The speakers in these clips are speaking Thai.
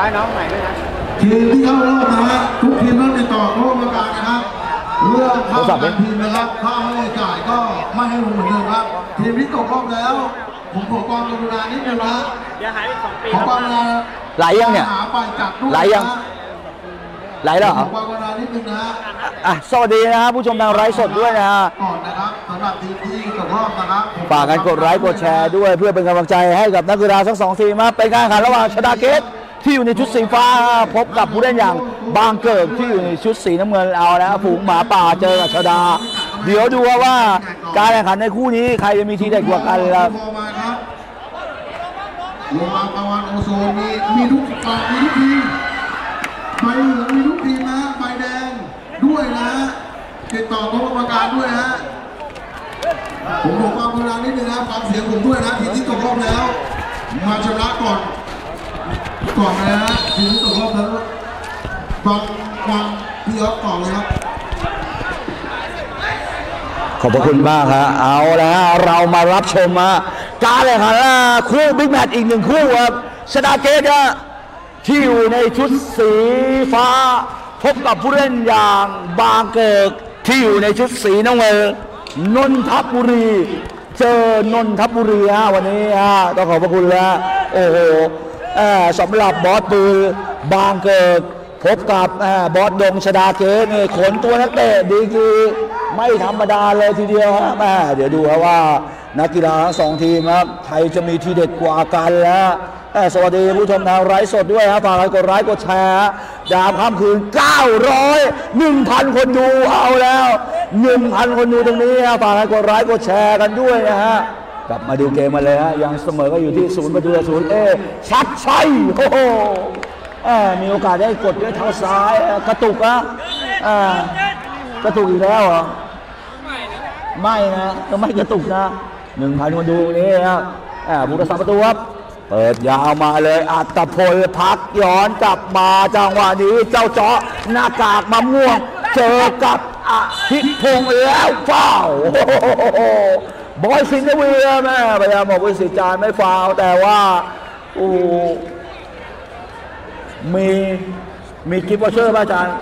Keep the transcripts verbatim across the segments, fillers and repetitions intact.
น้องใหม่ด้วยนะทีมที่เข้ารอบนะฮะทุกทีมต้องติดต่อร่วมกันนะครับเรื่องค่าการทีมนะครับค่าให้จ่ายก็ไม่ให้ลงเหมือนเดิมครับทีมที่ตกรอบแล้วผมขอความกรุณานิดนึงนะเดี๋ยวหายไปสองปีขอความกรุณาไหลยังเนี่ยไหลยังไหลแล้วเหรออ่ะสวัสดีนะฮะผู้ชมทางไลฟ์สดด้วยนะฮะก่อนนะครับสำหรับทีมที่ตกรอบนะครับฝากกันกดไลค์กดแชร์ด้วยเพื่อเป็นกำลังใจให้กับนักกีฬาทั้งสองทีมมาเป็นการแข่งขันระหว่างชดาเกตที่อยู่ในชุดสีฟ้าพบกับผู้เล่นอย่างบางเกิดที่อยู่ในชุดสีน้ำเงินเอาแล้วฝูงหมาป่าเจอกับชดาเดี๋ยวดูว่าการแข่งขันในคู่นี้ใครจะมีทีเด็ดกว่ากันครับโรงพยาบาลตะวันโอโซนมีมีทุกฝ่ายมีทุกทีมใบเหลืองมีทุกทีมนะใบแดงด้วยนะติดต่อโต๊ะกรรมการด้วยฮะผมบอกความกรุณานิดนึงนะฟังเสียงผมด้วยนะทีมที่ตกรอบแล้วมาชนะก่อนก่อนนะฮะทีมที่ตกรอบแล้วฟังฟังพี่อ๊อฟก่อนเลยครับขอบพระคุณมากครับเอาแล้วเรามารับชมมาการแข่งขันคู่บิ๊กแมตช์อีกหนึ่งคู่ครับชดาเกตที่อยู่ในชุดสีฟ้าพบกับผู้เล่นอย่างบางเกิดที่อยู่ในชุดสีน้ำเงินนนทบุรีเจอนนทบุรีฮะวันนี้ฮะต้องขอบพระคุณแล้วโอ้โหสำหรับบอสปือบางเกิดพบกับบอสดงชดาเกตนี่ขนตัวนักเตะดีคือไม่ธรรมดาเลยทีเดียวฮะแม่เดี๋ยวดูว่านักกีฬาทั้งสองทีมครับใครจะมีทีเด็ดกว่ากันแล้วสวัสดีผู้ชมทางไลฟ์สดด้วยครับฝากกดไลค์กดแชร์ดาวค่ำคืนเก้าร้อย หนึ่งพัน คนดูเอาแล้ว หนึ่งพัน คนดูตรงนี้ฝากกดไลค์กดแชร์กันด้วยนะฮะกลับมาดูเกมมาเลยฮะยังเสมอก็อยู่ที่ศูนย์ประตูต่อศูนย์เอชัดชัยโอ้โหมีโอกาสได้กดด้วยเท้าซ้ายกระตุกอะกระตุกอีกแล้วเหรอไม่นะก็ไม่กระตุกนะหนึ่งพันคนดูนี่ครับผู้รักษาประตูครับเปิดยาวมาเลยอัตพลพักย้อนกลับมาจังหวะนี้เจ้าเจาะหน้ากากมะม่วงเจอกับอภิพงษ์แล้วฟาวบอยสิงห์วีแม่พยายามบอกวิสิจารไม่ฟาวแต่ว่าโอ้มีมีกิฟต์วอเชอร์ป่ะอาจารย์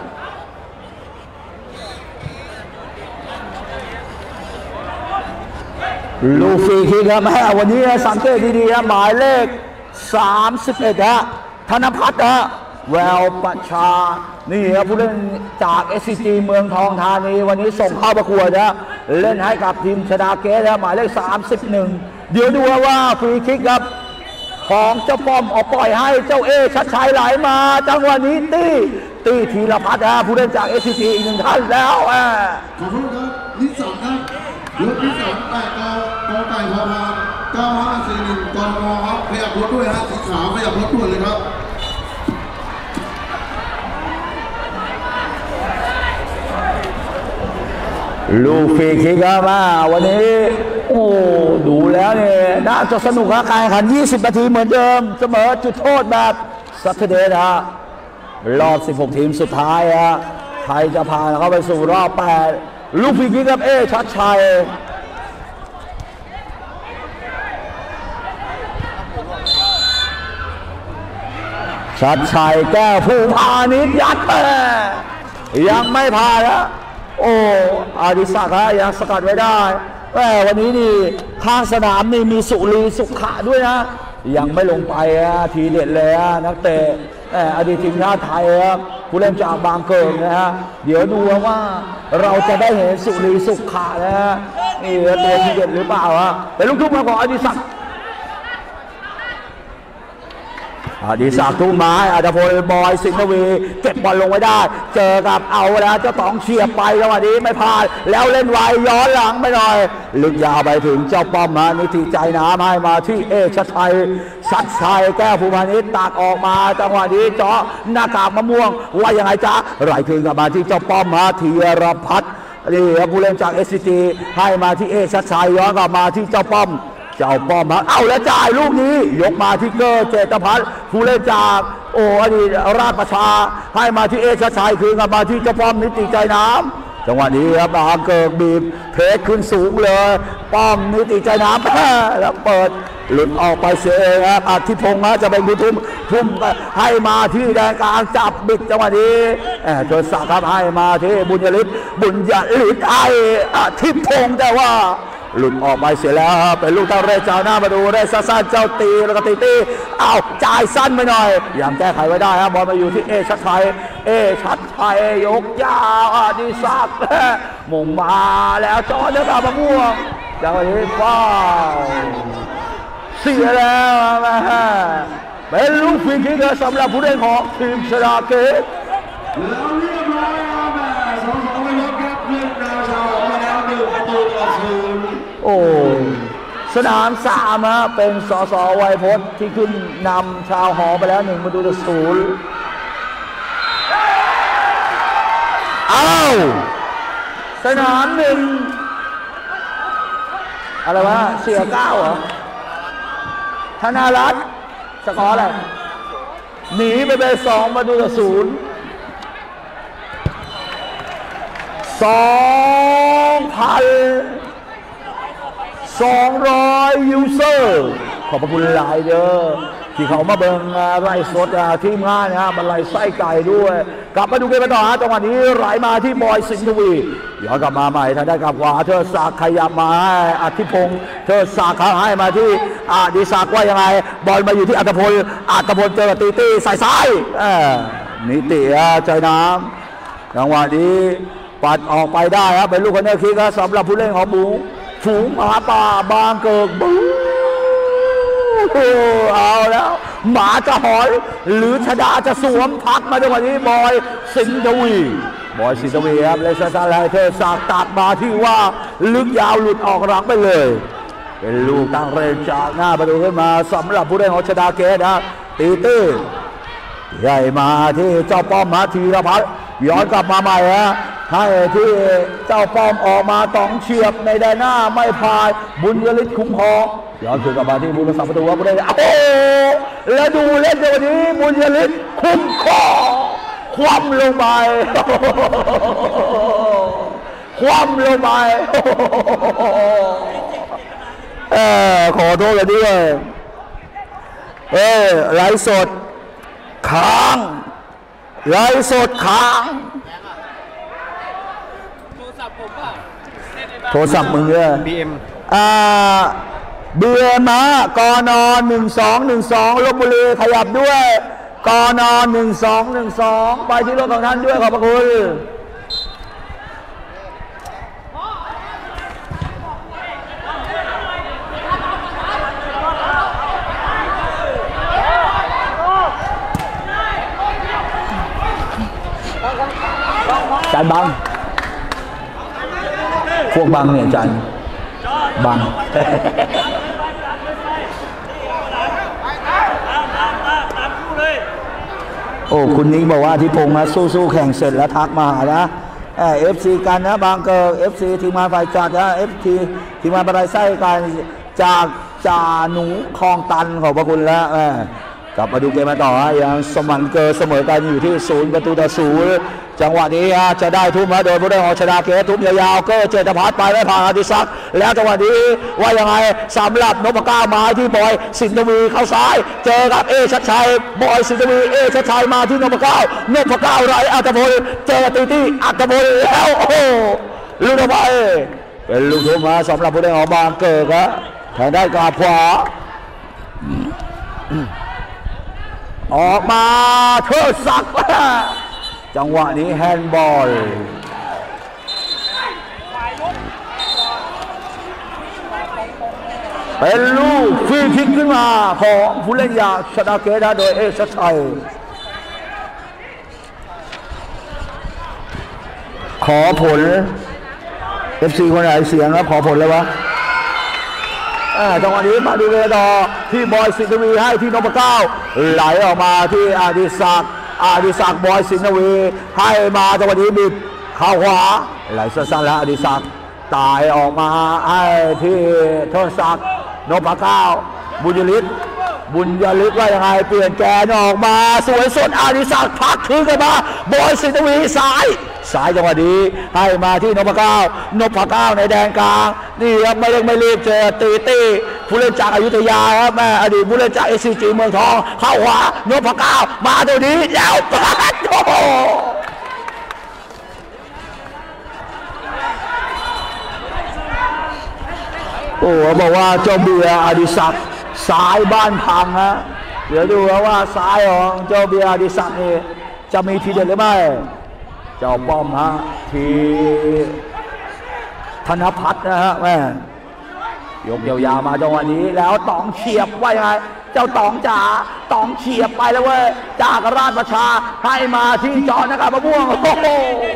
ลูฟี่คิกครับแม่วันนี้สังเกตดีๆนะหมายเลขสามสิบเอ็ดฮะธนพัฒน์ฮะแววประชานี่ครับผู้เล่นจาก เอส ซี จี เมืองทองธานีวันนี้ส่งเข้าประกวดนะเล่นให้กับทีมชดาเกตนะหมายเลขสามสิบเอ็ดเดี๋ยวดูว่าฟรีคิกครับของเจ้าป้อมออกปล่อยให้เจ้าเอชัดชัยไหลมาจังหวะนี้ตีตีธีรพัฒน์นะผู้เล่นจาก เอส ซี จี อีกหนึ่งท่านแล้วอ่ะขอบคุณครับนิสสันครับยกที่สามแปดกอกอไก่พอพานเก้าห้าสี่หนึ่งกองครับขยับรถด้วยฮะสีขาวขยับรถด่วนเลยครับลูกฟรีคิกครับมาวันนี้โอ้ดูแล้วเนี่ยน่าจะสนุกนะการแข่งขันยี่สิบนาทีเหมือนเดิมเสมอจุดโทษแบบซัตเทเดย์นะรอบสิบหกทีมสุดท้ายฮะใครจะผ่านเข้าไปสู่รอบแปดลูกฟรีคิกครับเอชัดชัยชัดชัยแก้วผู้พาณิชยัดไปยังไม่ผ่านนะโอ้อาดิศักดิ์ฮะยังสกัดไว้ได้แต่วันนี้นี่ข้างสนามนี่มีสุรีสุขะด้วยนะยังไม่ลงไปฮะทีเด็ดเลยฮะนักเตะอดีตทีมชาติไทยครับผู้เล่นจากบางเกิดนะฮะเดี๋ยวดูว่าเราจะได้เห็นสุรีสุขะนะฮะนี่ตัวทีเด็ดหรือเปล่าฮะเป็นลูกทุ่งมาของอดิศักดิ์อดีศักดิ์ทุ่มไม้อัตพลบอยสิงห์วีเก็บบอลลงไว้ได้เจอกับเอาแล้วเจ้าต๋องเฉียบไปจังหวะนี้ไม่พลาดแล้วเล่นไวย้อนหลังไปหน่อยลึกยาวไปถึงเจ้าป้อมมานิติใจน้ำให้มาที่เอชัดชัยชัดชัยแก้วภูพานิชตักออกมาจังหวะนี้เจาะหน้ากากมะม่วงว่ายังไงจ๊ะไหลคืนกลับมาที่เจ้าป้อมมาธีรพัฒน์นี่ผู้เล่นจาก เอส ซี จี ให้มาที่เอชัดชัยย้อนกลับมาที่เจ้าป้อมเจ้าป้อมฮะเอาแล้วจ่ายลูกนี้ยกมาที่เกอร์เจตพัฒน์ผู้เล่นจากโอ้อดีตราชประชาให้มาที่เอชชัยคืนกลับมาที่เจ้าป้อมนิติใจน้ำจังหวะนี้ครับบางเกิดบีบเพชรขึ้นสูงเลยป้อมนิติใจน้ำแล้วเปิดหลุดออกไปเสียเองครับอธิพงษ์จะเป็นผู้ทุ่มทุ่มให้มาที่แดนกลางจับบิดจังหวะนี้จนสักครับให้มาที่บุญยฤทธิ์บุญยฤทธิ์ไอ้อธิพงษ์แต่ว่าหลุดออกไปเสียแล้วเป็นลูกตั้งเรเจ้าหน้ามาดูได้สั้นๆเจ้าตีแล้วก็ตีตีเอาจ่ายสั้นไปหน่อยยังแก้ไขไว้ได้ครับบอลมาอยู่ที่เอชัดชัยเอชัดชัยยกยาวอดีศักดิ์มงมาแล้วจอเนื้อกาบะม่วงจังหวะนี้ฟ้าเสียแล้วนะฮะเป็นลูกฟรีคิกสำหรับผู้เล่นของทีมชนาเกตแล้วเรียบร้อยครับสองสองไปแล้วครับเพื่อนดาวชาวมาแล้วหนึ่งประตูต่อศูนย์โอ้สนามสามฮะเป็นสสไวยพจน์ที่ขึ้นนำชาวหอไปแล้วหนึ่งประตูต่อศูนย์อ้าวสนามหนึ่งอะไรวะเสียเก้าเหรอธนารัตน์สกอร์อะไรหนีไปเป็นสองประตูต่อศูนย์สองพันสองร้อยยูเซอร์ขอบพระคุณหลายเด้อที่เขามาเบิ่งไร่สดทีมงานนะบรรลัยไส้ไก่ด้วยกลับมาดูเกมกันต่อฮะจังหวะนี้ไหลมาที่บอยสิงห์ทวีย้อนกลับมาใหม่ทางด้านกับขวาเธอสักขยับมาอธิพงษ์เธอสักให้มาที่อดิศักดิ์ว่ายังไงบอลมาอยู่ที่อัตพลอัตพลเจอตีตีสายซ้ายนิติใจน้ำจังหวะนี้ปัดออกไปได้ครับเป็นลูกคอนเนอร์คิกสำหรับผู้เล่นของบุ๋งฝูงหมาป่าบางเกิดบู๊เอาแล้วหมาจะหอยหรือชดาจะสวมพักมาในวันนี้บอยสิงห์ทวีบอยสิงห์ทวีครับเลสซาไลเทอร์สากตัดมาที่ว่าลึกยาวหลุดออกหลังไปเลยเป็นลูกตั้งเรนจากหน้าประตูขึ้นมาสำหรับผู้เล่นของชดาเกตนะตีตื้อใหญ่มาที่เจ้าป้อมมาธีรพัฒน์ย้อนกลับมาใหม่ฮะให้ที่เจ้าป้อมออกมาต้องเฉียบในแดนหน้าไม่พายบุญยฤทธิ์คุ้มครองย้อนคืนกลับมาที่บุญรักษาประตูว่าบุญได้โอ้แล้วดูเล่นในวันนี้บุญยฤทธิ์คุ้มครองคว่ำลงไปคว่ำลงไปเออขอโทษกันด้วยเออไลฟ์สดค้างไลฟ์สดค้างโทรศัพท์มึงเนี่ยบีเอ็มอ่าเบียมากอนอนหนึ่งสองหนึ่งสองลพบุรีขยับด้วยกอนอนหนึ่งสองหนึ่งสองไปที่รถของท่านด้วยขอบพระคุณจานบังพวกบังเนี่ยจันบังโอ้คุณนิ้งบอกว่าที่พงมาสู้ๆแข่งเสร็จแล้วทักมาหานะเอฟซีกันนะบางเกิดเอฟซีทีมงานฝ่ายจัดนะเอฟทีทีมงานบรรลัยไส้กันจากจ่าหนูคลองตันขอบพระคุณแล้วกลับมาดูเกมมาต่อยังสมันเกิดเสมอกันอยู่ที่ศูนย์ประตูต่อศูนย์จังหวะนี้จะได้ทุ่มมาโดยผู้เล่นของชนาเกตทุ่มยาวๆก็เจตพัฒน์ไปไม่ผ่านอดิศักดิ์แล้วจังหวะนี้ว่ายังไงสำหรับนพเก้ามาที่บอยสินทวีเข้าซ้ายเจอกับเอชัดชัยบอยสินทวีเอชัดชัยมาที่นพเก้านพเก้าไรอัตพลเจอตีตี้อัตพลแล้วโอ้โหลูกออกไปเป็นลูกทุ่มมาสำหรับผู้เล่นของบางเกิดครับทางด้านกาขวาออกมาเทิดศักดิ์จังหวะนี้แฮนด์บอลเป็นลูกฟรีคิกขึ้นมาของผู้เล่นยาชนาเกตโดยเอชัดชัยขอผล เอฟ ซี คนไหนเสียงแล้วขอผลเลยวะจังหวะนี้มาดูเลยต่อที่บอยสินทวีให้ที่นพเก้าไหลออกมาที่อดิศักดิ์อดิศักดิ์บอยสินทวีให้มาจังหวะนี้บิดเข้าขวาไหลสั้นๆแล้วอดิศักดิ์ตายออกมาให้ที่เทิดศักดิ์นพเก้าบุญยฤทธิ์บุญยฤทธิ์ว่ายังไงเปลี่ยนแกนออกมาสวยสดอดิศักดิ์พักคืนกันมาบอยสินทวีสายสายจังหวะนี้ให้มาที่นพเก้านพเก้าในแดนกลางนี่ยังไม่เร่งไม่รีบเจอตีตีผู้เล่นจากอยุธยาครับแม่อดีตผู้เล่นจากเอซีจีเมืองทองเข้าขวานพเก้ามาตัวนี้แล้วปัดโอ้โอ้บอกว่าเจ้าเบียร์อดิศักดิ์สายบ้านพังฮะเดี๋ยวดูว่าสายของเจ้าเบียร์อดิศักดิ์นี่จะมีทีเด็ดหรือไม่เจ้าป้อมฮะทีธนพัฒน์นะฮะแม่ยกยาวๆมาจังหวะนี้แล้วตองเฉียบไว้ไงเจ้าตองจ๋าตองเฉียบไปแล้วเว้ยจากราชประชาให้มาที่จอนะครับมะม่วงโอ้โห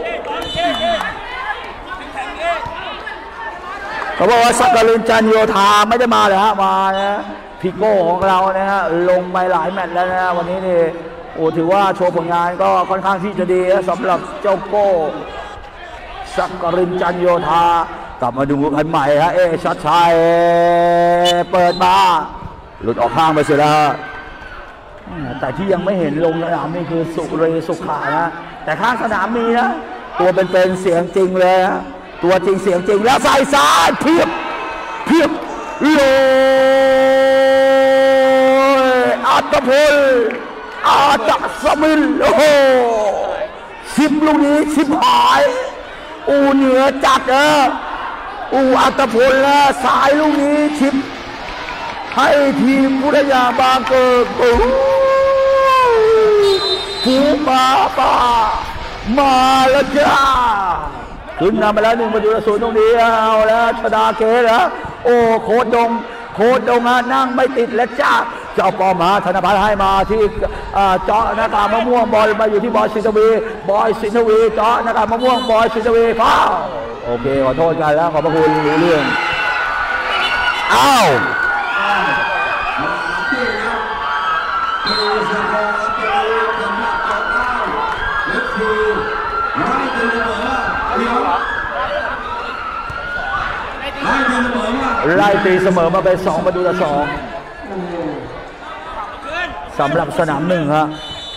เขาบอกว่าสักกลินจันโยธาไม่ได้มาเลยฮะมานะพี่โก้ของเรานะฮะลงไปหลายแมตช์แล้วนะวันนี้นี่โอ้ถือว่าโชว์ผลงานก็ค่อนข้างที่จะดีสำหรับเจ้าโก้สักกลินจันโยธากลับมาดูกันใหม่ฮะเอชัดชัยเปิดมาหลุดออกข้างไปเสียแล้วแต่ที่ยังไม่เห็นลงสนามนี่คือสุเรสุขานะแต่ข้างสนามมีนะตัวเป็นๆเสียงจริงเลยฮะตัวจริงเสียงจริงแล้วใส่ซ้ายเพียบเพียบโลอัตพลอาจักสมิลโอ้โหสิบลูกนี้สิบหายอูเหนือจัดเอออูอัตพลและสายลูกนี้ชิปให้ทีมพุทธยาบางเกิดปูปูป่าป่ามาแล้วจ้าขึ้นนำไปแล้วหนึ่งประตูต่อศูนย์ตรงนี้เอาแล้วชดาเกตแล้วโอ้โคดดงโคดดงนั่งไม่ติดแล้วจ้าเจ้าปอมาธนพัฒน์ให้มาที่เจาะหน้ากากมะม่วงบอลมาอยู่ที่บอยสินทวีบอยสินทวีเจาะหน้ากากมะม่วงบอยสินทวีฟาวโอเคขอโทษกันแล้วขอบพระคุณรู้เรื่องอ้าวไล่ตีเสมอมาเป็นสองประตูต่อสองสำหรับสนามหนึ่งฮะ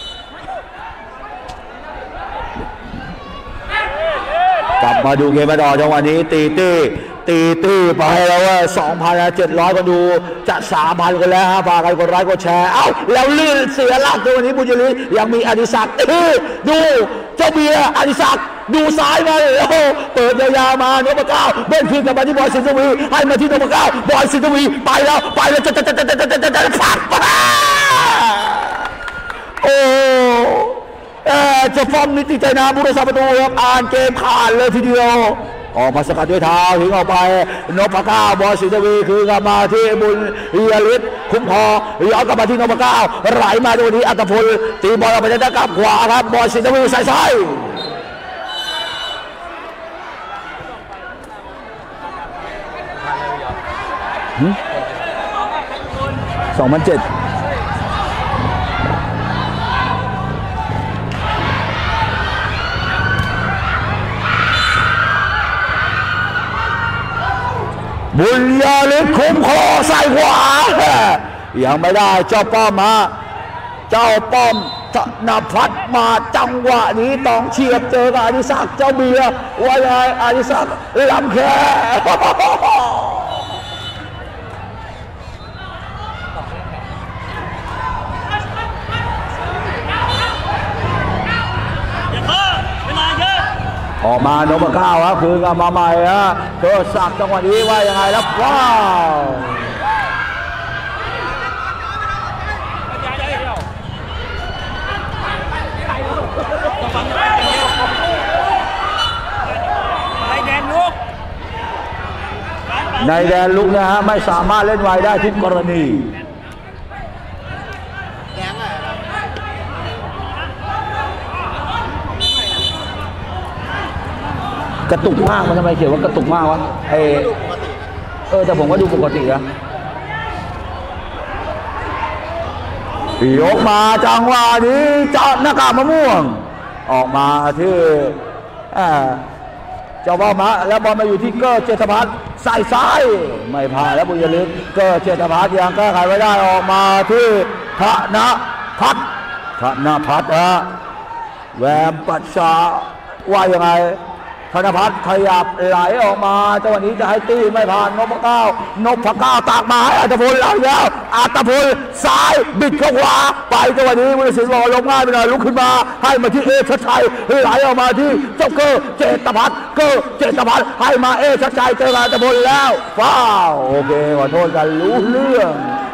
กลับมาดูเกมมาต่อจังหวะนี้ตีตี้ตีตี้ไปแล้วว่าสองพันเจ็ดร้อยคนดูจะสามพันคนแล้วฮะฝากใครกดไลค์กดแชร์เอ้าแล้วลื่นเสียหลักตัววันนี้บุญยฤทธิ์ยังมีอดิศักดิ์ดูเจ้าเบียร์อดิศักดิ์ดูซ้ายมาโอ้โหเปิดยาวๆมานพเก้าเบิ้ลคืนกลับมาที่บอยสินทวีให้มาที่นพเก้าบอยสินทวีไปแล้วไปแล้วจะจะจะจะจะจะจะจะขัดโอ้เออจะฟ้องนิติใจนาบุรุษประตูครับอ่านเกมขาดเลยทีเดียวออกมาสกัดด้วยเท้าถึงออกไปนพเก้าบอยสินทวีคือกลับมาที่บุญยฤทธิ์คุ้มครองย้อนกลับมาที่นพเก้าไหลมาตัวนี้อัตพลตีบอลออกไปด้านกลับขวาครับบอยสินทวีใส่ซ้ายสองพันเจ็ดบุญญาฤทธิ์คุ้มคอใส่ขวายังไม่ได้เจ้าป้อมมาเจ้าป้อมธนพัฒน์มาจังหวะนี้ต้องเฉียบเจอกับอดิศักดิ์เจ้าเบียร์ว่าไงอดิศักดิ์ลำแค่ออกมานพเก้าครับคือกลับมาใหม่ฮะเธอสักจังหวะนี้ว่ายังไงแล้วว้าวในแดนลุกนะฮะไม่สามารถเล่นไวได้ทุกกรณีกระตุกมากมันทำไมเขียนว่ากระตุกมากวะเออเออแต่ผมก็ดูปกตินะยกมาจังหวะนี้จอดหน้ากากมะม่วงออกมาที่เจ้าบอลมาแล้วบอลมาอยู่ที่เกอร์เจตพัฒน์ใส่ซ้ายไม่ผ่านแล้วบุญยฤทธิ์เกอร์เจตพัฒน์ยังแก้ไขไม่ได้ออกมาที่ธนพัฒน์ธนพัฒน์ฮะแวมปัชชาว่ายังไงธธนพัฒน์ขยับไหลออกมาจังหวะนี้จะให้ตีไม่ผ่านนพเก้านพเก้าตากมาให้อัตพลไหลแล้วอัตพลซ้ายบิดเข้าขวาไปจังหวะนี้มุนศิลป์บอกลงง่ายไปหน่อยลุกขึ้นมาให้มาที่เอชัดชัยไหลออกมาที่เจ้าเกอร์เจตพัฒน์เกอร์เจตพัฒน์ให้มาเอชัดชัยเจออัตพลแล้วฟ้าวโอเคขอโทษกันรู้เรื่อง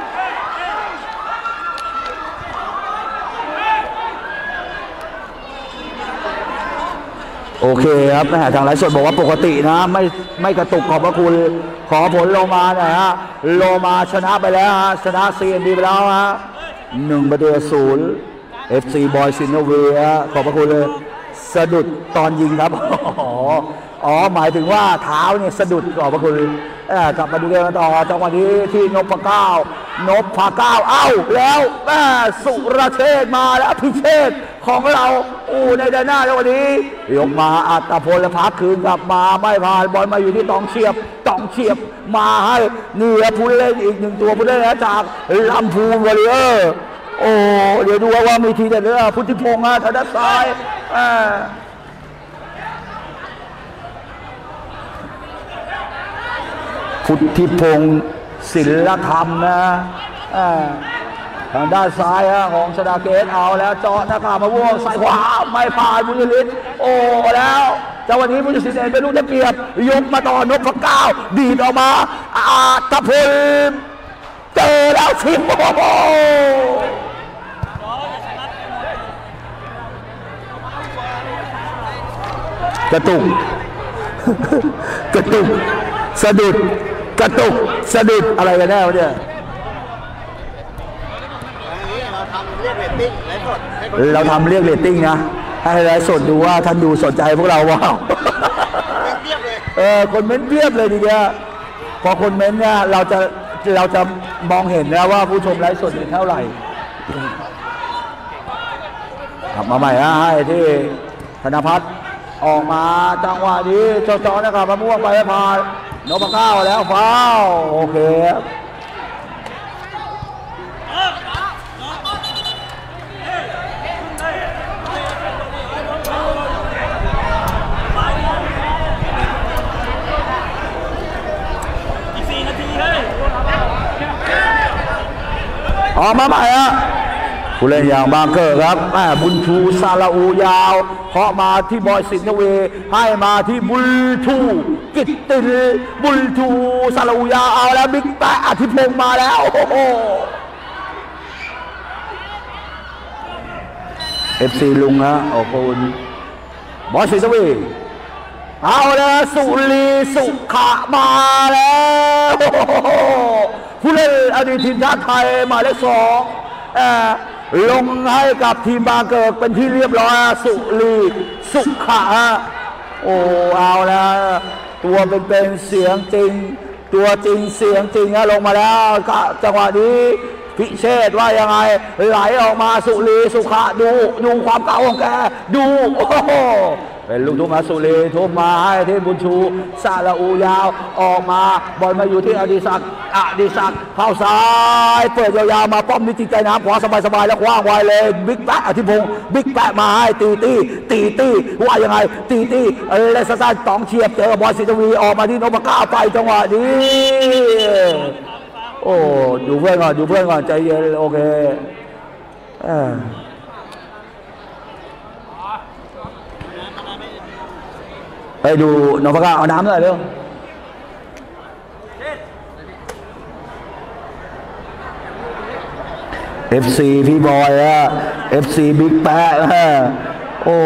โอเคครับแม่ทางไลฟ์สดบอกว่าปกตินะไม่ไม่กระตุกขอบพระคุณขอผลโลมาหน่อยฮะโลมาชนะไปแล้วฮะชนะซีเอ็นดีไปแล้วฮะหนึ่งประตูศูนย์เอฟซีบอยซินโนเวียขอบพระคุณเลยสะดุดตอนยิงครับอ๋ออ๋อหมายถึงว่าเท้าเนี่ยสะดุดขอบพระคุณกลับมาดูเกมกันต่อจังหวะนี้ที่นพเก้านพเก้าเอ้าแล้วแม่สุรเชษมาแล้วพิเชษของเราอู้ในด้านหน้าแล้ววันนี้ยกมาอัตพลและพักคืนกลับมาไม่ผ่านบอลมาอยู่ที่ตองเฉียบตองเฉียบมาให้นี่ผู้เล่นอีกหนึ่งตัวผู้เล่นจากลำพูนวอริเออร์โอ้เดี๋ยวดูว่ามีทีเด็ดหรือเปล่าพุทธิพงษ์ทางด้านซ้ายพุทธิพงษ์ศิลธรรมนะทางด้านซ้ายของชนาเกตเอาแล้วเจาะหน้าขามาว่วงใส่ขวาไม่ผ่านบุญยฤทธิ์โอ้แล้วจังหวะนี้บุญยฤทธิ์เป็นลูกได้เปรียบยกมาต่อนพเก้าดีดออกมาอัตพลเจอแล้วชิมโอ้โหกระตุกกระตุกสะดุดกระตุกสะดุดอะไรกันแน่วะเนี่ยเราทำเรียกเรตติ้งนะให้ไลฟ์สดดูว่าท่านดูสนใจพวกเราว้าวเออคนเม้นเพียบเลยดีเดียวพอคนเม้นเนี่ยเราจะเราจะมองเห็นแล้วว่าผู้ชมไลฟ์สดเท่าไหร่กลับมาใหม่นะให้ที่ธนพัฒน์ออกมาจังหวะนี้เจ้าจอนะครับมะม่วงไปพานนพเก้าแล้วฟาวโอเคออกมาใหม่ฮะผู้เล่นอย่างบางเกอร์ครับบุญชูซาลาอูยาวเคาะมาที่บอยสินเวให้มาที่บุญชูกิตติลบุญชูซาลาอูยาวเอาแล้วบิ๊กแปะอธิพงษ์มาแล้วโอ้โหเอฟซีลุงฮะโอ้โหบอยสินเวเอาแล้วสุรีสุขะมาแล้วผู้เล่นอดีตทีมชาติไทยหมายเลขสองลงให้กับทีมบางเกิดเป็นที่เรียบร้อยสุรีสุขะโอ้เอาแล้วตัวเป็นๆเสียงจริงตัวจริงเสียงจริงนะลงมาแล้วจังหวะนี้พิเชษว่ายังไงไหลออกมาสุรีสุขะดูดูความเก่าของแกดูโอ้โหเป็นลูกทุ่งสุรีทุ่มมาให้ที่บุญชูซาลาอูยาวออกมาบอลมาอยู่ที่อดิศักดิ์อดิศักดิ์เข้าซ้ายเปิดยาวๆมาป้อมนิติใจน้ำขวาสบายๆแล้วคว้างไวเลยบิ๊กแปะอธิพงศ์บิ๊กแปะมาให้ตีตีตีตีว่ายังไงตีตีเลสซานตองเฉียบเจอบอลสิทวีออกมาที่นพเก้าไปจังหวะนี้โอ้ดูเพื่อนก่อนดูเพื่อนก่อนใจเย็นโอเคไปดูนพเก้าเอาน้ำหน่อยเร็วเอฟซีพี่บอยอะเอฟซีบิ๊กแปะโอ้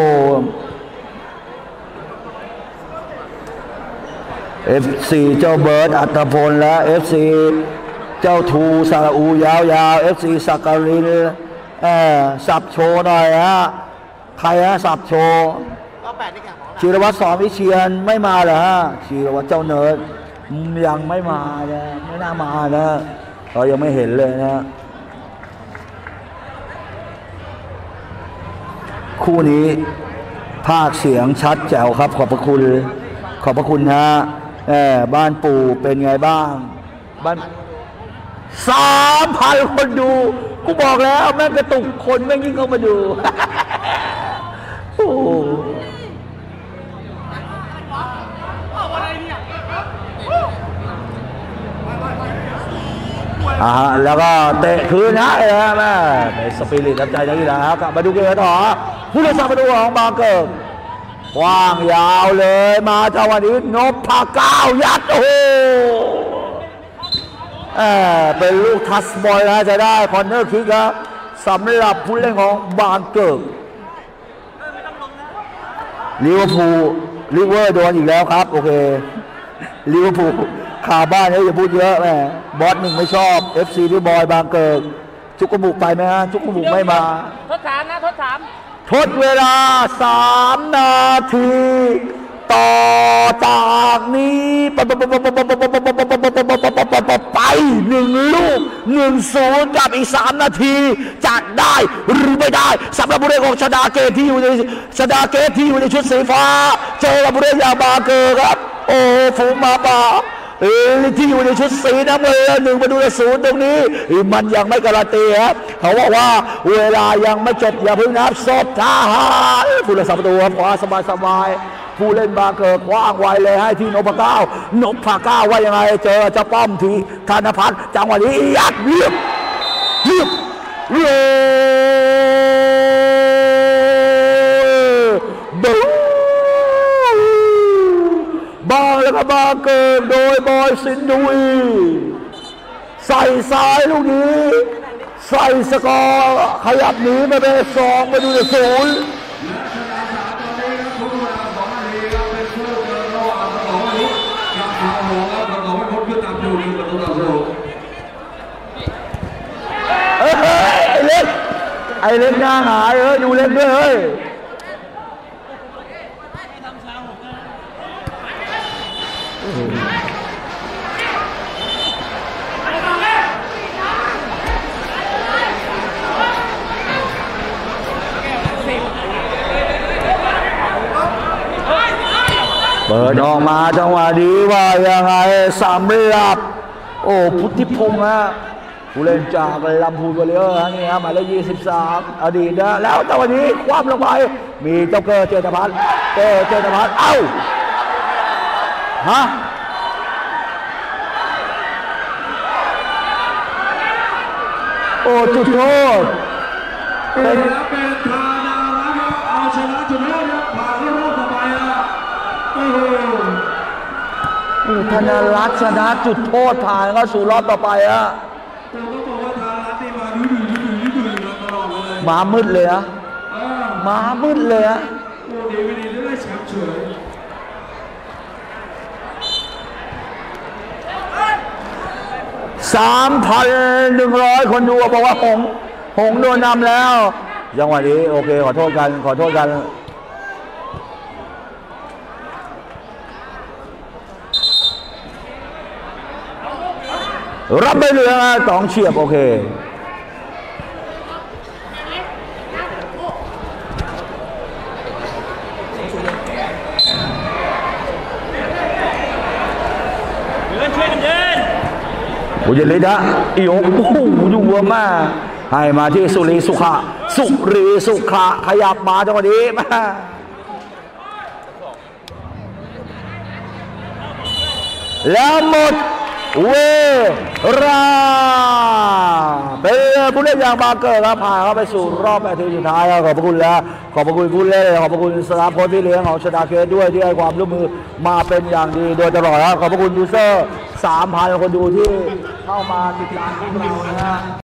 เอฟซีเจ้าเบิร์ดอัตพลและเอฟซีเจ้าทูซาอูยาวๆเอฟซีสักการินเออสับโชว์หน่อยฮะใครฮะสับโชว์ชีรวัตรสอนวิเชียนไม่มาเหรอฮะชีรวัตรเจ้าเนิร์ดยังไม่มานะไม่น่ามานะเรายังไม่เห็นเลยนะคู่นี้ภาคเสียงชัดแจ๋วครับขอบพระคุณขอบพระคุณฮะเออบ้านปู่เป็นไงบ้างบ้านสามพันคนดูกูบอกแล้วแม่งกระตุกคนแม่งยิ่งเข้ามาดูโอ้อ่าแล้วก็เตะคืนนะเลยนะแม่เป็นสปิริตน้ำใจนักกีฬาครับกลับมาดูเกมต่อผู้เล่นสามประตูของบางเกิดกว้างยาวเลยมาจังหวะนี้นพเก้ายัดโอ้โหเป็นลูกทัชบอลนะจะได้คอร์เนอร์คิกครับสำหรับผู้เล่นของบางเกิดลิเวอร์พูลลิเวอร์โดนอีกแล้วครับโอเคลิเวอร์พูลข่าวบ้านเนี่ยอย่าพูดเยอะแม่บอสหนึ่งไม่ชอบ เอฟ ซี ที่บอยบางเกิดชุกกระบุกไปไหมฮะชุกกระบุกไม่มาทดถามนะทดถามทดเวลาสามนาทีต่อจากนี้ไปหนึ่งลูกหนึ่งศูนย์กับอีกสามนาทีจะได้หรือไม่ได้สำหรับผู้เล่นของชดาเกตที่อยู่ในชดาเกตที่อยู่ในชุดสีฟ้าเจอกับผู้เล่นอย่างบาเกอร์ครับโอ้ฝูงหมาป่าเออที่อยู่ในชุดสีน้ำเงินหนึ่งมาดูศูนย์ตรงนี้มันยังไม่การันตีครับเขาบอกว่าเวลายังไม่จบอย่าเพิ่งนับศพทหารผู้เล่นสามประตูขวาสบายสบายผู้เล่นบาเกิดคว้างไวเลยให้ที่นพเก้านพเก้าว่ายังไงเจอเจ้าป้อมทีธนพัฒน์จังหวะนี้ยัดเรียบเรียบเรียบบางแล้วก็บาเกิดโดยบอยสินดุยใส่ซ้ายลูกนี้ใส่สกอร์ขยับหนีมาเป็นสองมาดูในศูนย์ไอ้เล็กไอ้เล็กหน้าหายเออดูเล็กด้วยเฮ้ยเปิดออกมาจังหวะดีว่ายังไงสำหรับโอ้พุทธิพงษ์ฮะผู้เล่นจากลำพูนวอลเลอร์นี่ฮะหมายเลขยี่สิบสามอดีตนะแล้วจังหวะนี้คว่ำลงไปมีเจ้าเกอร์เจตพัฒน์เจอเจตพัฒน์เอ้าฮะโอ้จุดโทษเป็นเป็นธานารักษ์เอาชนะจุดโทษผ่านรอบต่อไปนะโอ้โหธนารัตน์ชนะจุดโทษผ่านก็สู่รอบต่อไปอะแต่ก็บอกว่าธนารัตน์นี่มาดื้อดื้อดื้อดื้อตลอดเลยมามืดเลยอะมามืดเลยอะโอ้ดีไม่ดีได้แชมป์เฉยสามพันหนึ่งร้อยคนดูบอกว่าหงหงโดนนำแล้วจังหวะนี้โอเคขอโทษกันขอโทษกันรับไปเหลือสองเฉียบโอเคบุญยฤทธิ์นะอีโอ้โหดูวัวมาให้มาที่สุรีสุขะสุรีสุขะขยับมาจังหวะนี้มาแล้วหมดเวลาเป็นผู้เล่นอย่างบาเกอร์ครับผ่านเข้าไปสู่รอบแปดทีมสุดท้ายขอบพระคุณแล้วขอบพระคุณผู้เล่นขอบพระคุณสตาฟโค้ชที่เลี้ยงของชดาเคสด้วยที่ให้ความร่วมมือมาเป็นอย่างดีโดยตลอดครับขอบพระคุณยูเซอร์ สามพัน คนดูที่เข้ามาติดตามพวกเรานะฮะ